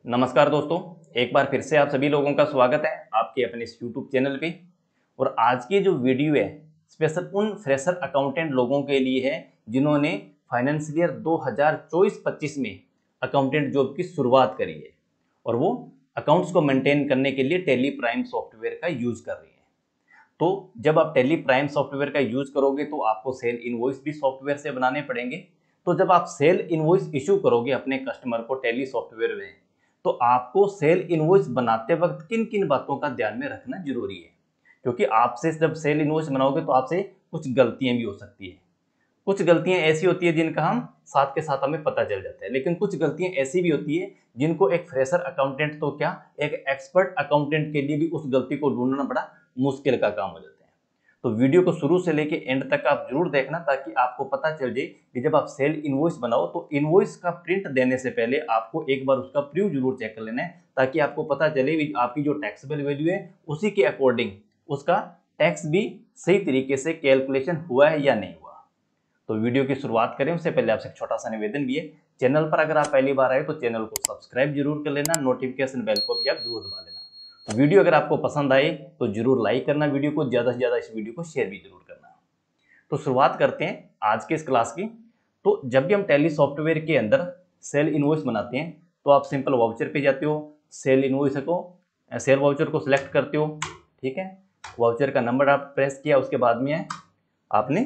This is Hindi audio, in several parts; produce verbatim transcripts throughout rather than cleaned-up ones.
नमस्कार दोस्तों, एक बार फिर से आप सभी लोगों का स्वागत है आपके अपने इस यूट्यूब चैनल पे। और आज की जो वीडियो है स्पेशल उन फ्रेशर अकाउंटेंट लोगों के लिए है जिन्होंने फाइनेंशियल ईयर दो हज़ार चौबीस पच्चीस में अकाउंटेंट जॉब की शुरुआत करी है और वो अकाउंट्स को मेंटेन करने के लिए टैली प्राइम सॉफ्टवेयर का यूज़ कर रही है। तो जब आप टैली प्राइम सॉफ्टवेयर का यूज़ करोगे तो आपको सेल इनवॉइस भी सॉफ्टवेयर से बनाने पड़ेंगे। तो जब आप सेल इनवॉइस इशू करोगे अपने कस्टमर को टैली सॉफ्टवेयर में, तो आपको सेल इनवॉइस बनाते वक्त किन किन बातों का ध्यान में रखना जरूरी है, क्योंकि आपसे जब सेल इनवॉइस बनाओगे तो आपसे कुछ गलतियां भी हो सकती है। कुछ गलतियां ऐसी होती है जिनका हम साथ के साथ हमें पता चल जाता है, लेकिन कुछ गलतियां ऐसी भी होती है जिनको एक फ्रेशर अकाउंटेंट तो क्या, एक एक्सपर्ट अकाउंटेंट के लिए भी उस गलती को ढूंढना बड़ा मुश्किल का काम हो जाता है। तो वीडियो को शुरू से लेके एंड तक आप जरूर देखना ताकि आपको पता चल जाए कि जब आप सेल इनवॉइस बनाओ तो इनवॉइस का प्रिंट देने से पहले आपको एक बार उसका प्रीव्यू जरूर चेक कर लेना है, ताकि आपको पता चले कि आपकी जो टैक्सेबल वैल्यू है उसी के अकॉर्डिंग उसका टैक्स भी सही तरीके से कैलकुलेशन हुआ है या नहीं हुआ। तो वीडियो की शुरुआत करें उससे पहले आपसे एक छोटा सा निवेदन भी है, चैनल पर अगर आप पहली बार आए तो चैनल को सब्सक्राइब जरूर कर लेना, नोटिफिकेशन बेल को भी आप जरूर दबा लेना। तो वीडियो अगर आपको पसंद आए तो जरूर लाइक करना, वीडियो को ज़्यादा से ज़्यादा इस वीडियो को शेयर भी जरूर करना। तो शुरुआत करते हैं आज के इस क्लास की। तो जब भी हम टैली सॉफ्टवेयर के अंदर सेल इनवॉइस बनाते हैं तो आप सिंपल वाउचर पे जाते हो, सेल इनवॉइस को सेल वाउचर को सिलेक्ट करते हो, ठीक है। वाउचर का नंबर आप प्रेस किया, उसके बाद में आपने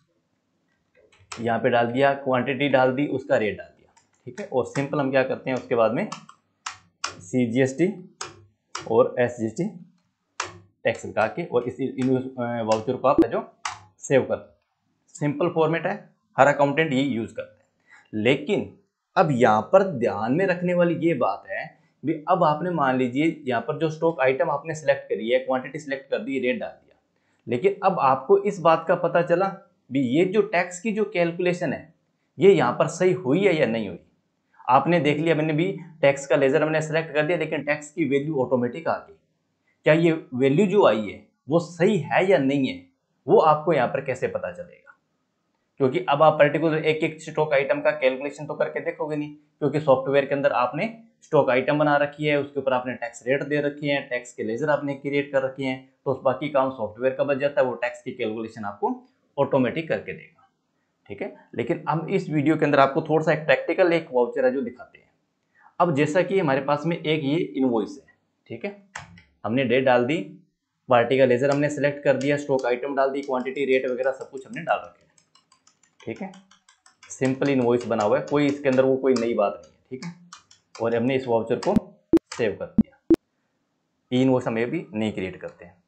यहाँ पे डाल दिया, क्वांटिटी डाल दी, उसका रेट डाल दिया, ठीक है। और सिंपल हम क्या करते हैं उसके बाद में सी जी एस टी और S G S T tax लगा के और इस वाउचर को आप जो सेव कर, सिंपल फॉर्मेट है, हर अकाउंटेंट ये यूज करते हैं। लेकिन अब यहाँ पर ध्यान में रखने वाली ये बात है भी, अब आपने मान लीजिए यहाँ पर जो स्टॉक आइटम आपने सेलेक्ट करी है, क्वांटिटी सेलेक्ट कर दी, रेट डाल दिया, लेकिन अब आपको इस बात का पता चला भी ये जो टैक्स की जो कैलकुलेशन है ये यहाँ पर सही हुई है या नहीं हुई। आपने देख लिया, मैंने भी टैक्स का लेजर मैंने सेलेक्ट कर दिया, लेकिन टैक्स की वैल्यू ऑटोमेटिक आ गई। क्या ये वैल्यू जो आई है वो सही है या नहीं है, वो आपको यहाँ पर कैसे पता चलेगा? क्योंकि अब आप पर्टिकुलर एक एक स्टॉक आइटम का कैलकुलेशन तो करके देखोगे नहीं, क्योंकि सॉफ्टवेयर के अंदर आपने स्टॉक आइटम बना रखी है, उसके ऊपर आपने टैक्स रेट दे रखी है, टैक्स के लेजर आपने क्रिएट कर रखी है, तो बाकी काम सॉफ्टवेयर का बच जाता है, वो टैक्स की कैलकुलेशन आपको ऑटोमेटिक करके देगा, ठीक है। लेकिन हम इस वीडियो के अंदर आपको थोड़ा सा एक प्रैक्टिकल एक वाउचर है जो दिखाते हैं। अब जैसा कि हमारे पास में एक ये इनवॉइस है, ठीक है, हमने डेट डाल दी, पार्टी का लेजर हमने सेलेक्ट कर दिया, स्टॉक आइटम डाल दी, क्वांटिटी रेट वगैरह सब कुछ हमने डाल रखे हैं, ठीक है। सिंपल इनवॉइस बना हुआ है, कोई इसके अंदर वो कोई नई बात नहीं है, ठीक है। और हमने इस वाउचर को सेव कर दिया, इनवॉइस हम ये भी नहीं क्रिएट करते हैं।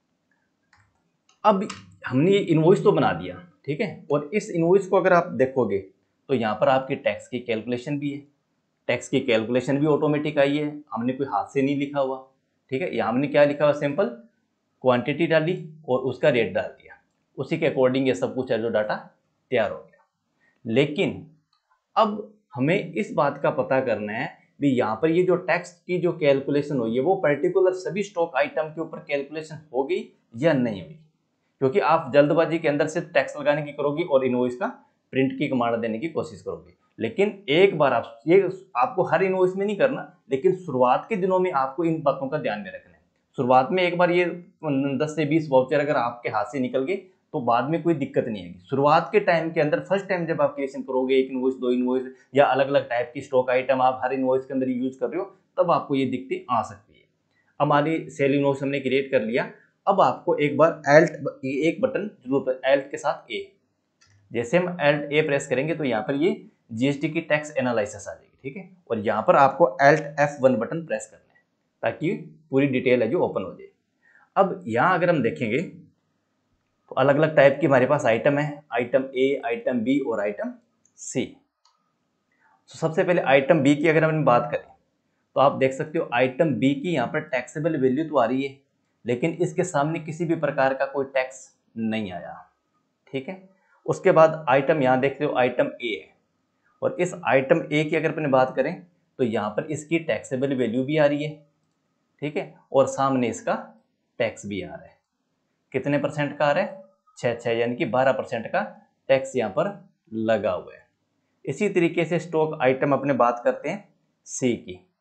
अब हमने ये इनवॉइस तो बना दिया, ठीक है, और इस इनवॉइस को अगर आप देखोगे तो यहाँ पर आपकी टैक्स की कैलकुलेशन भी है, टैक्स की कैलकुलेशन भी ऑटोमेटिक आई है, हमने कोई हाथ से नहीं लिखा हुआ, ठीक है। यहाँ हमने क्या लिखा हुआ, सिंपल क्वांटिटी डाली और उसका रेट डाल दिया, उसी के अकॉर्डिंग ये सब कुछ है जो डाटा तैयार हो गया। लेकिन अब हमें इस बात का पता करना है भी यहाँ पर ये जो टैक्स की जो कैलकुलेशन हुई है वो पर्टिकुलर सभी स्टॉक आइटम के ऊपर कैलकुलेशन हो गई या नहीं हुई, क्योंकि आप जल्दबाजी के अंदर सिर्फ टैक्स लगाने की करोगी और इनवॉइस का प्रिंट की कमांड देने की कोशिश करोगी। लेकिन एक बार आप ये आपको हर इनवॉइस में नहीं करना, लेकिन शुरुआत के दिनों में आपको इन बातों का ध्यान में रखना है। शुरुआत में एक बार ये दस से बीस वाउचर अगर आपके हाथ से निकल गए तो बाद में कोई दिक्कत नहीं आएगी। शुरुआत के टाइम के अंदर फर्स्ट टाइम जब आप क्रिएशन करोगे, एक इनवॉइस, दो इनवॉइस या अलग अलग टाइप की स्टॉक आइटम आप हर इनवॉइस के अंदर यूज कर रहे हो, तब आपको ये दिक्कतें आ सकती है। हमारी सेल इनवॉइस हमने क्रिएट कर लिया, अब आपको एक बार एल्ट एक बटन जरूर, एल्ट के साथ ए, जैसे हम एल्ट ए प्रेस करेंगे तो यहाँ पर ये जीएसटी की टैक्स एनालिसिस आ जाएगी, ठीक है। और यहाँ पर आपको alt F one button press करना है ताकि पूरी डिटेल है जो ओपन हो जाए। अब यहाँ अगर हम देखेंगे तो अलग अलग टाइप की हमारे पास आइटम है, आइटम ए, आइटम बी और आइटम सी। तो सबसे पहले आइटम बी की अगर हम बात करें तो आप देख सकते हो आइटम बी की यहाँ पर टैक्सेबल वैल्यू तो आ रही है, लेकिन इसके सामने किसी भी प्रकार का कोई टैक्स नहीं आया, ठीक है। उसके बाद आइटम यहाँ देखते हो आइटम ए है, और इस आइटम ए की अगर अपने बात करें तो यहाँ पर इसकी टैक्सेबल वैल्यू भी आ रही है, ठीक है, और सामने इसका टैक्स भी आ रहा है। कितने परसेंट का आ रहा है? छः छः, यानी कि बारह परसेंट का टैक्स यहाँ पर लगा हुआ है। इसी तरीके से स्टॉक आइटम अपने बात करते हैं सी की,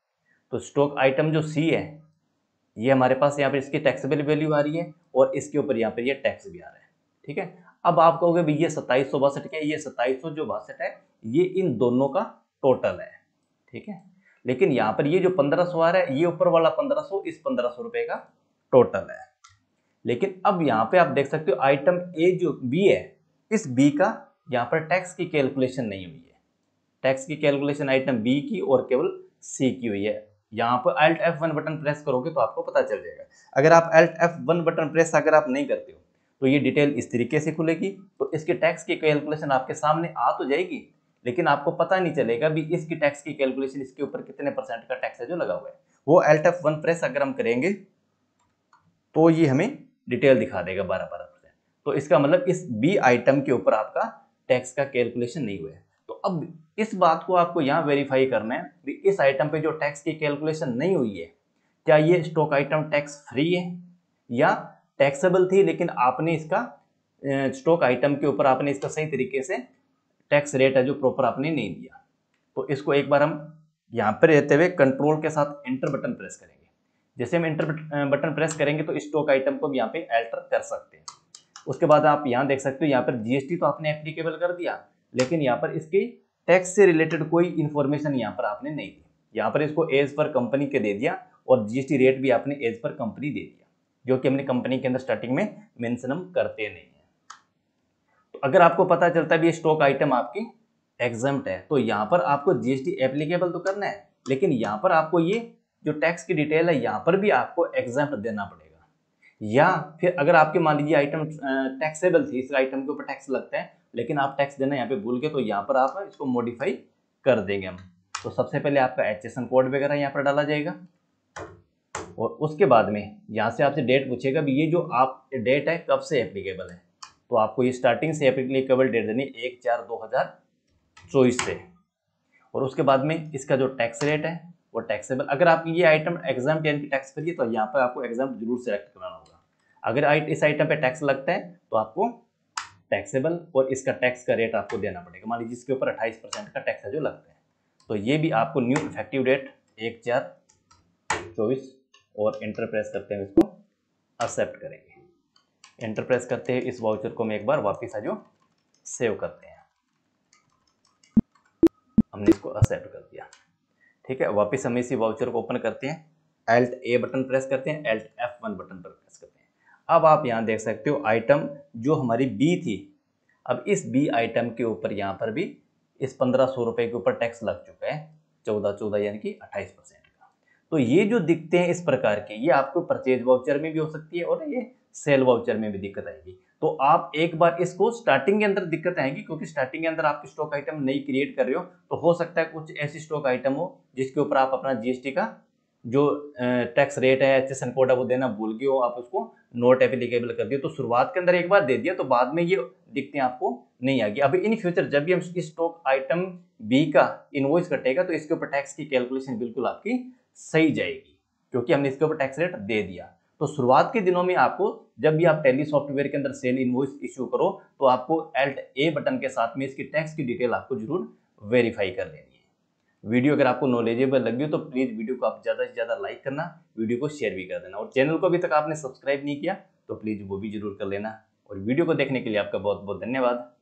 तो स्टॉक आइटम जो सी है ये हमारे पास यहाँ पर इसकी टैक्सेबल वैल्यू आ रही है और इसके ऊपर यहाँ पर ये टैक्स भी आ रहा है। ठीक है, अब आप कहोगे भाई ये सत्ताईस सौ बासठ क्या है, ये सत्ताईस सौ जो बासठ है ये इन दोनों का टोटल है। ठीक है, लेकिन यहाँ पर ये जो पंद्रह सौ आ रहा है ये ऊपर वाला पंद्रह सौ इस पंद्रह सौ रुपए का टोटल है। लेकिन अब यहाँ पे आप देख सकते हो आइटम ए जो बी है, इस बी का यहाँ पर टैक्स की कैलकुलेशन नहीं हुई है। टैक्स की कैलकुलेशन आइटम बी की और केवल सी की हुई है। यहाँ पर Alt F one button press करोगे तो आपको पता चल जाएगा। अगर आप Alt F one button press अगर आप नहीं करते हो तो ये डिटेल इस तरीके से खुलेगी, तो इसके टैक्स की कैलकुलेशन आपके सामने आ तो जाएगी, लेकिन आपको पता नहीं चलेगा भी इसकी टैक्स की कैलकुलेशन इसके ऊपर कितने परसेंट का टैक्स है जो लगा हुआ है। वो Alt F वन प्रेस अगर हम करेंगे तो ये हमें डिटेल दिखा देगा बारह बारह परसेंट। तो इसका मतलब इस बी आइटम के ऊपर आपका टैक्स का कैलकुलेशन नहीं हुआ है। तो अब इस बात को आपको यहाँ वेरीफाई करना है कि इस आइटम पे जो टैक्स की कैलकुलेशन नहीं हुई है, क्या ये स्टॉक आइटम टैक्स फ्री है या टैक्सेबल थी, लेकिन आपने इसका स्टॉक आइटम के ऊपर आपने इसका सही तरीके से टैक्स रेट है जो प्रॉपर आपने नहीं दिया। तो इसको एक बार हम यहाँ पर रहते हुए कंट्रोल के साथ एंटर बटन प्रेस करेंगे। जैसे हम एंटर बटन प्रेस करेंगे तो स्टॉक आइटम को भी यहाँ पे एल्टर कर सकते हैं। उसके बाद आप यहाँ देख सकते हो यहाँ पर जीएसटी तो आपने एप्लीकेबल कर दिया, लेकिन यहाँ पर इसकी टैक्स से रिलेटेड कोई इन्फॉर्मेशन यहाँ पर आपने नहीं दी। यहाँ पर इसको एज पर कंपनी के दे दिया और जीएसटी रेट भी आपने एज पर कंपनी दे दिया, जो कि हमने कंपनी के अंदर स्टार्टिंग में मेंशन हम करते नहीं है। तो अगर आपको पता चलता है भी स्टॉक आइटम आपकी एग्जम्प्ट है तो यहाँ पर आपको जीएसटी एप्लीकेबल तो करना है, लेकिन यहाँ पर आपको ये जो टैक्स की डिटेल है यहाँ पर भी आपको एग्जम्प्ट देना पड़ेगा। या फिर अगर आपके मान लीजिए आइटम टैक्सेबल थी, इस आइटम के ऊपर टैक्स लगता है लेकिन आप टैक्स देना यहाँ पे भूल गए, तो यहाँ पर आप इसको मॉडिफाई कर देंगे हम। तो सबसे पहले आपका एचएसएन कोड वगैरह यहाँ पर डाला जाएगा और उसके बाद में यहाँ से आपसे डेट पूछेगा भी ये जो आप डेट है कब से एप्लीकेबल है, तो आपको ये स्टार्टिंग से एप्लीकेबल डेट देनी एक चार दो हजार चौबीस से। और उसके बाद में इसका जो टैक्स रेट है वो टैक्सेबल, अगर आपकी ये आइटम एग्जाम यानी कि टैक्स फ्री है तो यहाँ पर आपको एग्जाम जरूर सेलेक्ट करना होगा। अगर इस आइटम पे टैक्स लगता है तो आपको टैक्सेबल और इसका टैक्स का रेट आपको देना पड़ेगा। मान लीजिए इसके ऊपर अट्ठाईस परसेंट का टैक्स है जो लगता है, तो ये भी आपको न्यू इफेक्टिव डेट एक चार चौबीस और एंटर प्रेस करते हैं इसको एक्सेप्ट करेंगे। एंटर प्रेस करते हैं इस वाउचर को हम एक बार वापिस आ जो सेव करते हैं, हमने इसको एक्सेप्ट कर दिया। ठीक है, वापस हम इसी वाउचर को ओपन करते हैं, Alt A बटन प्रेस करते हैं, Alt F वन बटन पर प्रेस करते हैं। अब आप यहाँ देख सकते हो आइटम जो हमारी बी थी, अब इस बी आइटम के ऊपर यहाँ पर भी इस पंद्रह सौ रुपये के ऊपर टैक्स लग चुका है, चौदह चौदह यानी कि अट्ठाईस परसेंट का। तो ये जो दिखते हैं इस प्रकार के, ये आपको परचेज वाउचर में भी हो सकती है और ये सेल वाउचर में भी दिक्कत आएगी। तो आप एक बार इसको स्टार्टिंग के अंदर दिक्कत आएगी, क्योंकि स्टार्टिंग के अंदर आपकी स्टॉक आइटम नहीं क्रिएट कर रहे हो, तो हो सकता है कुछ ऐसी स्टॉक आइटम हो जिसके ऊपर आप अपना जीएसटी का जो टैक्स रेट है, एचएसएन कोड है वो देना भूल गए हो, आप उसको नोट एप्लीकेबल कर दिए। तो शुरुआत के अंदर एक बार दे दिया तो बाद में ये दिक्कतें आपको नहीं आएगी। अभी इन फ्यूचर जब भी हम इस स्टॉक आइटम बी का इनवॉइस कटेगा तो इसके ऊपर टैक्स की कैलकुलेशन बिल्कुल आपकी सही जाएगी, क्योंकि हमने इसके ऊपर टैक्स रेट दे दिया। तो शुरुआत के दिनों में आपको जब भी आप टैली सॉफ्टवेयर के अंदर सेल इनवॉइस इशू करो तो आपको Alt A बटन के साथ में इसकी टैक्स की डिटेल आपको जरूर वेरीफाई कर लेनी है। वीडियो अगर आपको नॉलेजेबल लगी हो तो प्लीज़ वीडियो को आप ज़्यादा से ज़्यादा लाइक करना, वीडियो को शेयर भी कर देना, और चैनल को अभी तक आपने सब्सक्राइब नहीं किया तो प्लीज़ वो भी जरूर कर लेना। और वीडियो को देखने के लिए आपका बहुत बहुत धन्यवाद।